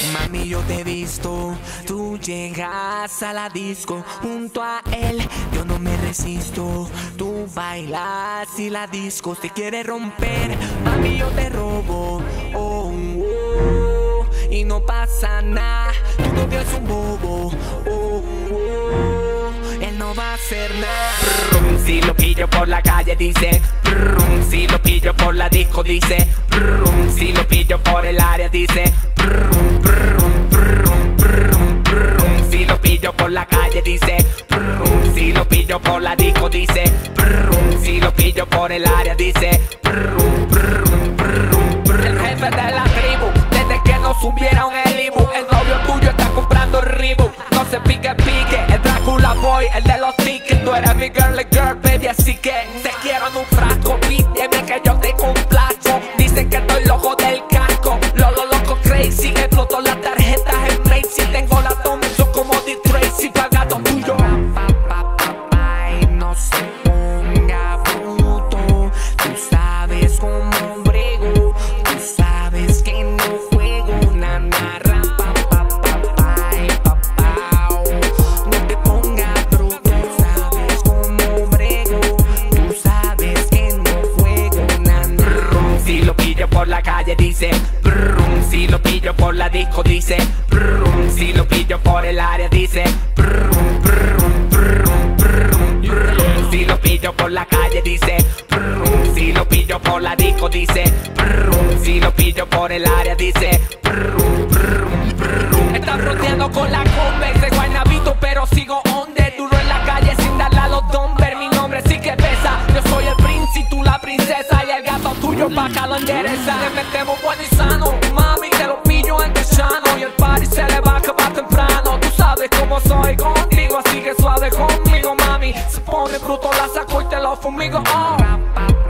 Mami, yo te he visto, tú llegas a la disco junto a él, yo no me resisto. Tú bailas y la disco te quiere romper. Mami, yo te robo, oh, oh, y no pasa nada. Tu novio es un bobo, oh, oh, él no va a hacer nada. Si lo pillo por la calle dice brum, si lo pillo por la disco dice brum, si lo pillo por el área dice brum, brum, brum, brum, brum. Si lo pillo por la calle dice brum, si lo pillo por la disco dice brum, si lo pillo por el área dice brum, brum, brum, brum. El jefe de la tribu, desde que nos subieron el Ibu, el novio tuyo está comprando el Reebok. No se pique, el Drácula Boy, el de los tickets. Tú eres mi girly girl, baby, así que te quiero en un frasco. Pídeme que yo te complazco. Dicen que estoy loco del casco, loco crazy. Exploto las tarjetas en Macy. Tengo la Thompson como Dick Tracy. Pagado tuyo. Ay, no se ponga bruto. Tú sabes cómo brego. Tú sabes que no juego una narra. Ay, papá, no te pongas bruto. Sabes cómo brego. Tú sabes que no juego una narra. Si lo pillo por la calle dice brum, si lo pillo por la disco dice brum, si lo pillo por el área dice brum, brum, brum, brum, brum. Si lo pillo por la calle dice brum, si lo pillo por la disco dice brum, si lo pillo por el área dice brum, brum, brum. Estás rodeando con la Converse de Guaynabito, pero sigo under, duro en la calle sin darle a los dumbbers. Mi nombre sí que pesa, yo soy el príncipe, tú la princesa, y el gato tuyo pa' acá lo endereza. Le metemos bueno y sano, mami, te lo pillo en Chano, y el party se le va a acabar temprano. Tú sabes cómo soy contigo, así que suave conmigo, mami. Se pone bruto, la saco y te lo fumigo, oh.